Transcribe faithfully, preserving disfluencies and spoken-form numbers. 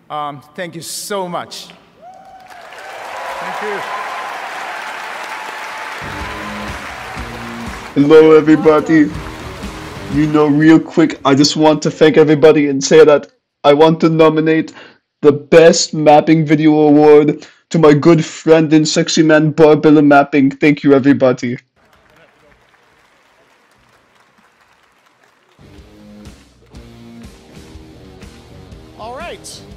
Um, thank you so much. Thank you. Hello, everybody. You know, real quick, I just want to thank everybody and say that I want to nominate the Best Mapping Video Award to my good friend and sexy man, Barbella Mapping. Thank you, everybody. All right.